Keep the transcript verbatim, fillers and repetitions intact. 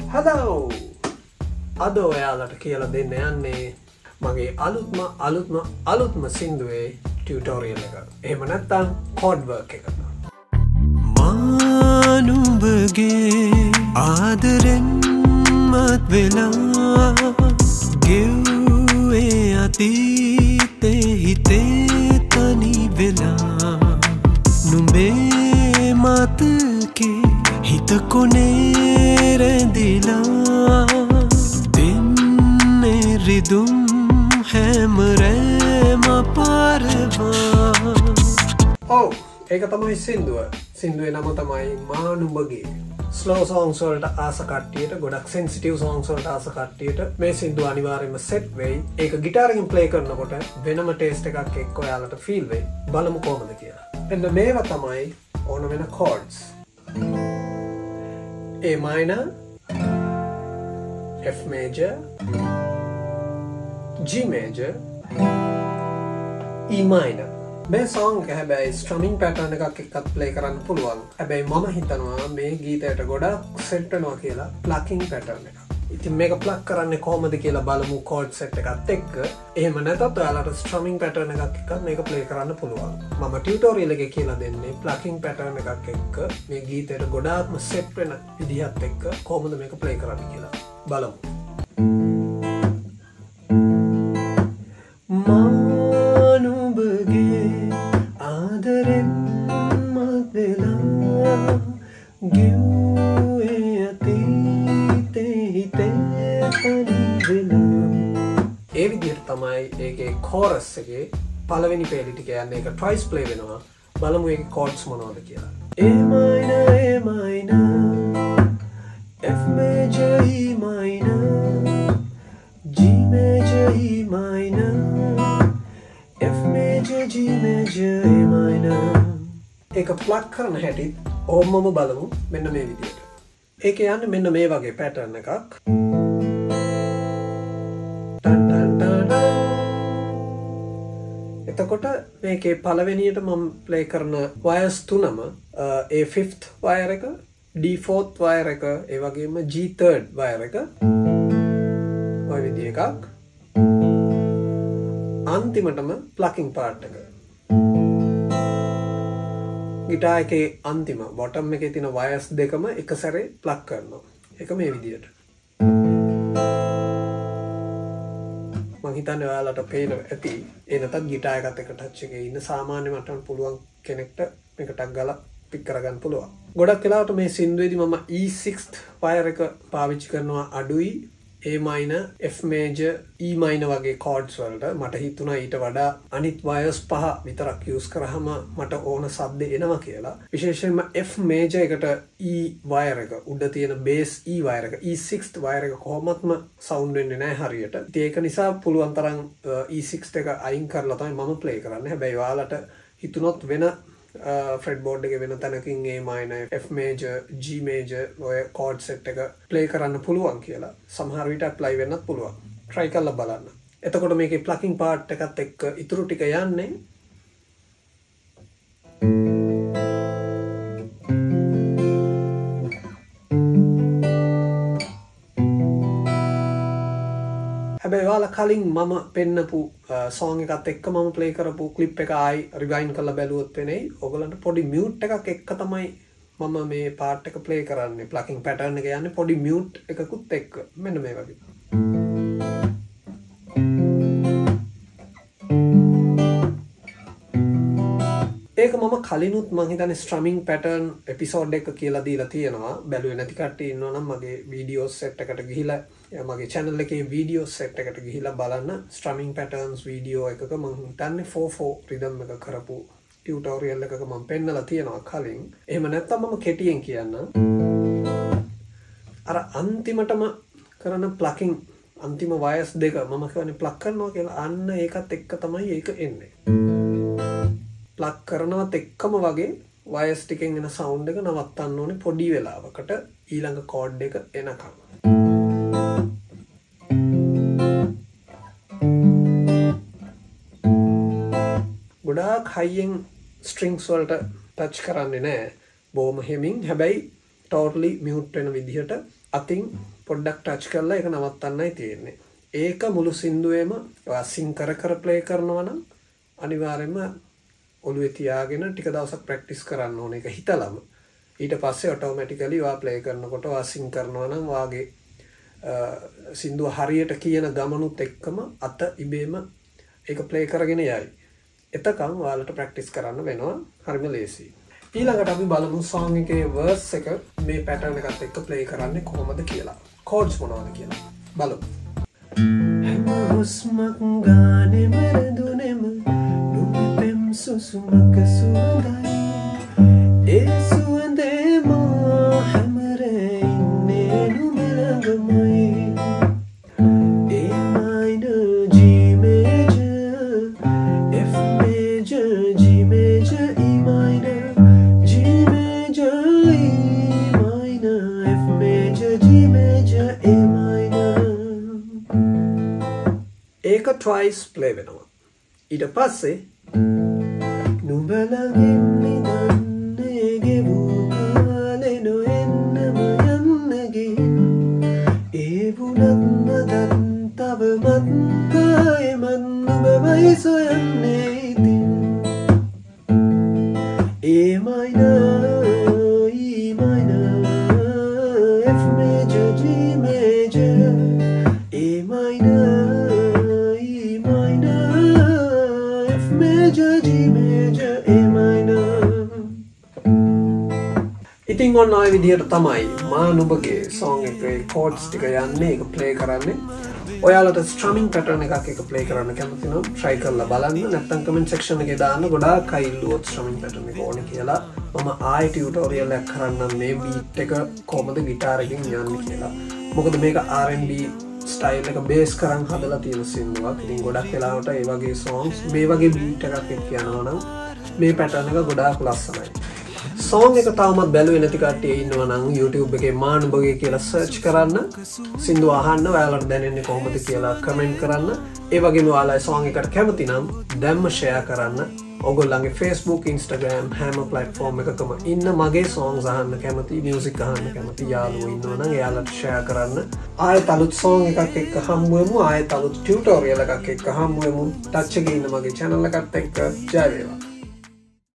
Hello! අද ඔයාලට කියලා දෙන්න යන්නේ මගේ අලුත්ම අලුත්ම අලුත්ම සින්දුවේ ටියුටෝරියල් එක. එහෙම නැත්නම් chord work එක. මානුඹගේ ආදරෙන් මත් වෙලා ගෙව්වේ අතීතේ හිතේ තනි වෙලා නුඹේ මතකේ හිත කොනේ රැඳිලා දෙන්නේ රිදුම් හැමරේම පාරවා. ඔව් ඒක තමයි සින්දුව. සින්දුවේ නම තමයි මානුඹගේ. ස්ලෝ songs වලට ආස කට්ටියට, ගොඩක් sensitive songs වලට ආස කට්ටියට මේ සින්දුව අනිවාර්යයෙන්ම set වෙයි. ඒක ගිටාර් එකෙන් play කරනකොට වෙනම taste එකක් එක්ක ඔයාලට feel වෙයි. බලමු කොහොමද කියලා. එන්න මේවා තමයි ඕන වෙන chords. A minor, F major, G major, E minor. මේ song එක හැබැයි strumming pattern එකක් එක්කත් play කරන්න පුළුවන්. හැබැයි මම හිතනවා මේ ගීතයට ගොඩක් set වෙනවා කියලා plucking pattern එක. ඉතින් මේක pluck කරන්නේ කොහොමද කියලා බලමු chord set එකත් එක්ක. එහෙම නැත්නම් ඔයාලට strumming pattern එකක් එක්ක මේක play කරන්න පුළුවන්. මම tutorial එකේ කියලා දෙන්නේ plucking pattern එකක් එක්ක මේ ගීතයට ගොඩාක්ම set වෙන විදිහත් එක්ක කොහොමද මේක play කරන්න කියලා. බලමු. ඒ විදිහට තමයි ඒකේ chorus එකේ පළවෙනි පේලි ටික යන්නේ. ඒක twice play වෙනවා. බලමු ඒකේ chords මොනවද කියලා. A minor, A minor, F major, E minor, G major, E minor, F major, G major, A minor. ඒක pluck කරන හැටි ඕමම බලමු මෙන්න මේ විදිහට. ඒක යන්නේ මෙන්න මේ වගේ pattern එකක්. එතකොට මේකේ පළවෙනියට මම play කරන wires තුනම A fifth wire එක, D fourth wire එක, ඒ වගේම G third wire එක. ඔය විදිහ එකක්. අන්තිමටම plucking part එක. ගිටාර් එකේ අන්තිම bottom එකේ තියෙන wires දෙකම එක සැරේ pluck කරනවා. ඒක මේ විදිහට. මං හිතන්නේ ඔයාලට පේන ඇති. ඒ නැත්නම් ගිටාර් එකත් එක්ක ටච් එකේ ඉන්න සාමාන්‍ය මට්ටමට පුළුවන් කෙනෙක්ට මේක ටක් ගාලා පික් කරගන්න පුළුවන්. ගොඩක් වෙලාවට මේ සින්දුවේදී මම E sixth wire එක පාවිච්චි කරනවා අඩුයි. A minor, F major, E minor වගේ chords වලට මට හිතුණා ඊට වඩා අනිත් wires පහ විතරක් use කරාම මට ඕන ශබ්ද එනවා කියලා. විශේෂයෙන්ම F major එකට E wire එක උඩ තියෙන bass E wire එක E sixth wire එක කොහොමත්ම sound වෙන්නේ නැහැ හරියට. ඉතින් ඒක නිසා පුළුවන් තරම් E sixth එක අයින් කරලා තමයි මම play කරන්නේ. හැබැයි ඔයාලට හිතුනොත් වෙන fretboard එකේ වෙන තැනකින් A minor, F major, G major ඔය chord set එක play කරන්න පුළුවන් කියලා සමහර විට apply වෙන්නත් පුළුවන්. try කරලා බලන්න. එතකොට මේකේ plucking part එකත් එක්ක ඉතුරු ටික යන්නේ හැබැයි ඔයාලා කලින් මම පෙන්නපු song එකත් එක්ක මම play කරපු clip එක ආයි rewind කරලා බැලුවොත් වෙන්නේ ඔයගලන්ට පොඩි mute එකක් එක්ක තමයි මම මේ part එක play කරන්නේ. plucking pattern එක යන්නේ පොඩි mute එකකුත් එක්ක. මෙන්න මේ වගේ. ඒක මම කලිනුත් මං හිතන්නේ strumming pattern episode එක කියලා දීලා තියෙනවා. බැලුවේ නැති කට්ටිය ඉන්නවා නම් මගේ videos set එකට ගිහිලා මගේ channel එකේ videos set එකට ගිහිලා බලන්න. strumming patterns video එකක මං හිතන්නේ four four rhythm එක කරපු tutorial එකක මම පෙන්නලා තියෙනවා කලින්. එහෙම නැත්නම් මම කෙටියෙන් කියන්නම්. අර අන්තිමටම කරන plucking අන්තිම wires දෙක මම කියන්නේ pluck කරනවා කියලා අන්න ඒකත් එක්ක තමයි ඒක එන්නේ. pluck කරනවත් එක්කම වගේ wires ටිකෙන් එන sound එක නවත්තන්න ඕනේ පොඩි වෙලාවකට ඊළඟ chord එක එනකම්. ගොඩාක් හයියෙන් strings වලට touch කරන්නේ නැහැ. බොහොම හෙමින් හැබැයි totally mute වෙන විදිහට අතින් පොඩ්ඩක් ටච් කරලා ඒක නවත්තන්නයි තියෙන්නේ. ඒක මුළු සින්දුවේම ඔයා සිං කර කර ප්ලේ කරනවා නම් අනිවාර්යයෙන්ම ඔළුවේ තියාගෙන ටික දවසක් ප්‍රැක්ටිස් කරන්න ඕනේ ඒක හිතලම. ඊට පස්සේ ඔටෝමැටිකලි ඔයා ප්ලේ කරනකොට ඔයා සිං කරනවා නම් වාගේ සින්දුව හරියට කියන ගමනුත් එක්කම අත ඉබේම ඒක ප්ලේ කරගෙන යයි. එතකන් ඔයාලට ප්‍රැක්ටිස් කරන්න වෙනවා. හරිම ලේසියි. ඊළඟට අපි බලමු song එකේ verse එක මේ pattern එකත් එක්ක play කරන්නේ කොහොමද කියලා. chords මොනවද කියලා බලමු. හැම හුස්මක් ගානෙම රැඳුනෙම නුඹෙම් සුසුමක සුවඳයි. ඒ සුවඳේ මා හැමරේ ඉන්නේ නුඹ ළඟමයි. twice play වෙනවා. ඊට පස්සේ නුඹ ළඟින් නිදන්නේ ගෙවූ කාලේ නොඑන්නම යන්නගින් ඒ වුණත් මදන් තවමත් ආයෙමත් නුඹමයි සොයන්නේ ඉතින් ඒ minor E minor F major G major A minor ඉතින් ඔන්න ඔය විදිහට තමයි මා නුඹගේ song එකේ chords ටික යන්නේ ඒක play කරන්නේ. ඔයාලට strumming pattern එකක් එක play කරන්න කැමති නම් try කරලා බලන්න. නැත්නම් comment section එකේ දාන්න ගොඩාක් අය ඉල්ලුවොත් strumming pattern එක ඕනේ කියලා. මම ආයෙ tutorial එකක් කරන්නම් මේ beat එක කොහොමද guitar එකෙන් යන්නේ කියලා. මොකද මේක R and B style එක base කරන් හදලා තියෙන සින්දුවක්. ඉතින් ගොඩක් වෙලාවට ඒ වගේ songs මේ වගේ beat එකක් එක්ක යනවා නම් මේ pattern එක ගොඩාක් ලස්සනයි. song එක තාමත් බැලුවේ නැති කට්ටිය ඉන්නවා නම් YouTube එකේ මා නුඹගේ කියලා search කරන්න. සින්දුව අහන්න ඔයාලට දැනෙන්නේ කොහොමද කියලා comment කරන්න. ඒ වගේම ඔයාලා song එකට කැමති නම් දැම්ම share කරන්න. ඔයගොල්ලන්ගේ Facebook, Instagram හැම platform එකකම ඉන්න මගේ songs අහන්න කැමති, music අහන්න කැමති යාළුවෝ ඉන්නවා නම් එයාලට share කරන්න. ආයෙත් අලුත් song එකක් එක්ක හම්බ වෙමු. ආයෙත් අලුත් tutorial එකක් එක්ක හම්බ වෙමු. touch එකේ ඉන්න මගේ channel එකත් එක්ක ජය වේවා.